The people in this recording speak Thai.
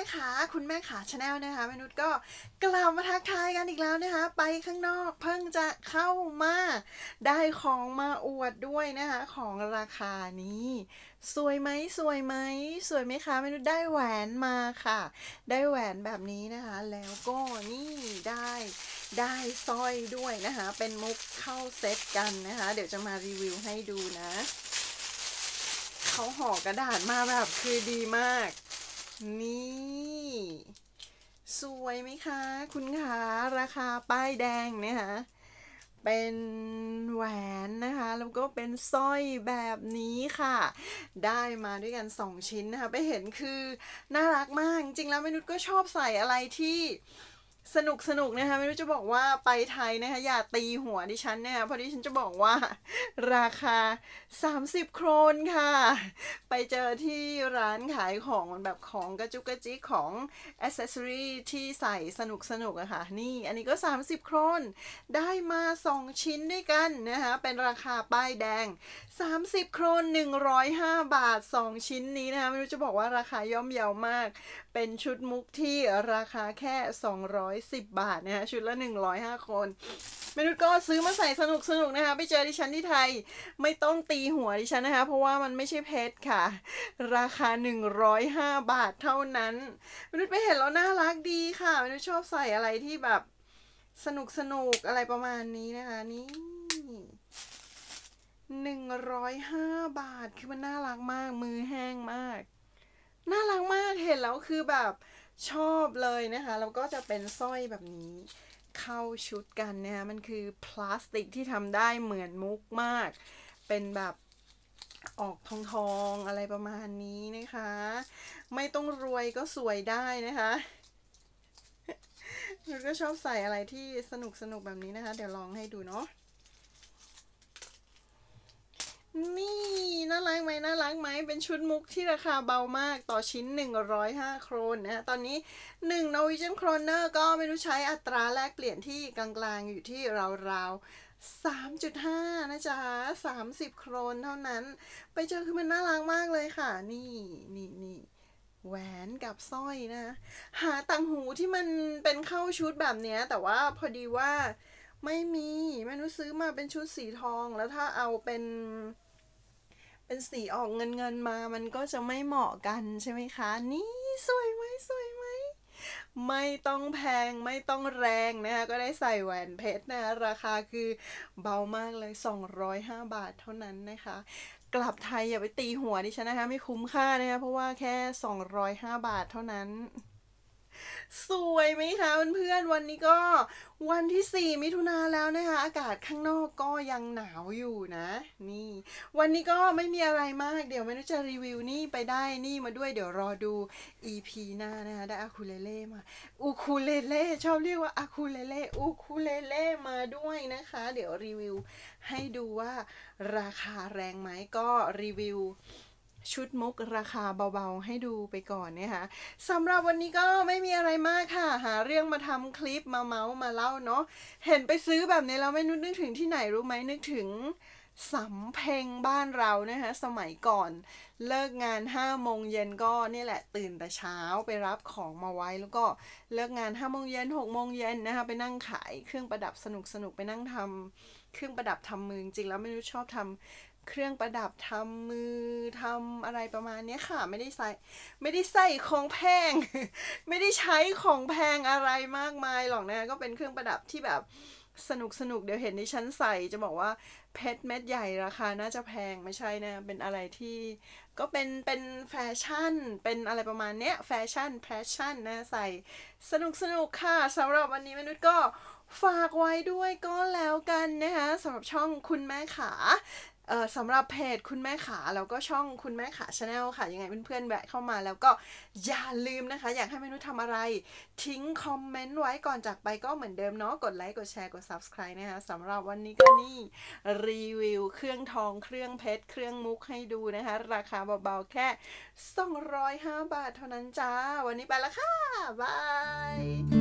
ขาคุณแม่ขาชาแนลนะคะมนุษย์ก็กลับมาทักทายกันอีกแล้วนะคะไปข้างนอกเพิ่งจะเข้ามาได้ของมาอวดด้วยนะคะของราคานี้สวยไหมสวยไหมสวยไหมคะมนุษย์ได้แหวนมาค่ะได้แหวนแบบนี้นะคะแล้วก็นี่ได้สร้อยด้วยนะคะเป็นมุกเข้าเซตกันนะคะเดี๋ยวจะมารีวิวให้ดูนะเขาห่อกระดาษมาแบบคือดีมากนี่สวยไหมคะคุณคะราคาป้ายแดงนะคะเป็นแหวนนะคะแล้วก็เป็นสร้อยแบบนี้ค่ะได้มาด้วยกัน2ชิ้นนะคะไปเห็นคือน่ารักมากจริงๆแล้วมนุษย์ก็ชอบใส่อะไรที่สนุกนะคะไม่รู้จะบอกว่าไปไทยนะคะอย่าตีหัวดิฉันนะคะเพราะดิฉันจะบอกว่าราคา30 โครนค่ะไปเจอที่ร้านขายของแบบของกระจุกกระจิกของอ c เซสซอรีที่ใส่สนุกอะค่ะนี่อันนี้ก็30 โครนได้มา2ชิ้นด้วยกันนะคะเป็นราคาป้ายแดง30 โครน105 บาท2ชิ้นนี้นะคะไม่รู้จะบอกว่าราคาย่อมเยาวมากเป็นชุดมุกที่ราคาแค่210 บาทนะคะชุดละ105 คนมนุษย์ก็ซื้อมาใส่สนุกนะคะไปเจอดิฉันที่ไทยไม่ต้องตีหัวดิฉันนะคะเพราะว่ามันไม่ใช่เพชรค่ะราคา105 บาทเท่านั้นมนุษย์ไปเห็นแล้วน่ารักดีค่ะมนุษย์ชอบใส่อะไรที่แบบสนุกอะไรประมาณนี้นะคะนี่105 บาทคือมันน่ารักมากมือแห้งมากน่ารักมากเห็นแล้วคือแบบชอบเลยนะคะแล้วก็จะเป็นสร้อยแบบนี้เข้าชุดกันนะคะมันคือพลาสติกที่ทำได้เหมือนมุกมากเป็นแบบออกทองอะไรประมาณนี้นะคะไม่ต้องรวยก็สวยได้นะคะหนูก็ชอบใส่อะไรที่สนุกแบบนี้นะคะเดี๋ยวลองให้ดูเนาะนี่น่ารักไหมน่ารักไหมเป็นชุดมุกที่ราคาเบามากต่อชิ้น105 โครนนะตอนนี้1 Norwegian Kroner ก็ไม่รู้ใช้อัตราแลกเปลี่ยนที่กลางๆอยู่ที่ราวๆ3.5นะจ๊ะ30 โครนเท่านั้นไปเจอคือมันน่ารักมากเลยค่ะนี่แหวนกับสร้อยนะหาต่างหูที่มันเป็นเข้าชุดแบบเนี้ยแต่ว่าพอดีว่าไม่มีแม่นุซื้อมาเป็นชุดสีทองแล้วถ้าเอาเป็นสีออกเงินมามันก็จะไม่เหมาะกันใช่ไหมคะนี่สวยไหมไม่ต้องแพงไม่ต้องแรงนะคะก็ได้ใส่แหวนเพชรนะราคาคือเบามากเลย205 บาทเท่านั้นนะคะกลับไทยอย่าไปตีหัวดิฉันนะคะไม่คุ้มค่านะคะเพราะว่าแค่205 บาทเท่านั้นสวยไหมคะเพื่อนๆวันนี้ก็วันที่4 มิถุนาแล้วนะคะอากาศข้างนอกก็ยังหนาวอยู่นะนี่วันนี้ก็ไม่มีอะไรมากเดี๋ยวไม่รู้จะรีวิวนี่ไปได้นี่มาด้วยเดี๋ยวรอดู EP หน้านะคะได้อะคูเลเล่มาอูคูเลเล่ชอบเรียกว่าอะคูเลเล่อูคูเลเล่มาด้วยนะคะเดี๋ยวรีวิวให้ดูว่าราคาแรงไหมก็รีวิวชุดมุกราคาเบาๆให้ดูไปก่อนนะคะสำหรับวันนี้ก็ไม่มีอะไรมากค่ะหาเรื่องมาทำคลิปมาเมาส์มาเล่าเนาะเห็นไปซื้อแบบนี้แล้วไม่นึกถึงที่ไหนรู้ไหมนึกถึงสำเพ็งบ้านเรานะคะสมัยก่อนเลิกงาน5 โมงเย็นก็นี่แหละตื่นแต่เช้าไปรับของมาไว้แล้วก็เลิกงาน5 โมงเย็น6 โมงเย็นนะคะไปนั่งขายเครื่องประดับสนุกไปนั่งทำเครื่องประดับทำมือจริงแล้วไม่รู้ชอบทำเครื่องประดับทำมือทำอะไรประมาณนี้ค่ะไม่ได้ใส่ของแพง ไม่ได้ใช้ของแพงอะไรมากมายหรอกนะก็เป็นเครื่องประดับที่แบบสนุกเดี๋ยวเห็นดิฉันใส่จะบอกว่าเพชรเม็ดใหญ่ราคาน่าจะแพงไม่ใช่นะเป็นอะไรที่ก็เป็นแฟชั่นเป็นอะไรประมาณเนี้ยแฟชั่นนะใส่สนุกค่ะสำหรับวันนี้มนุษย์ก็ฝากไว้ด้วยก็แล้วกันนะคะสำหรับช่องคุณแม่ขาสำหรับเพจคุณแม่ขาแล้วก็ช่องคุณแม่ขาชาแนลค่ะยังไงเพื่อนๆแวะเข้ามาแล้วก็อย่าลืมนะคะอยากให้เมนูทำอะไรทิ้งคอมเมนต์ไว้ก่อนจากไปก็เหมือนเดิมเนาะกดไลค์กดแชร์กด Subscribe นะคะสำหรับวันนี้ก็นี่รีวิวเครื่องทองเครื่องเพชรเครื่องมุกให้ดูนะคะราคาเบาๆแค่205 บาทเท่านั้นจ้าวันนี้ไปแล้วค่ะบาย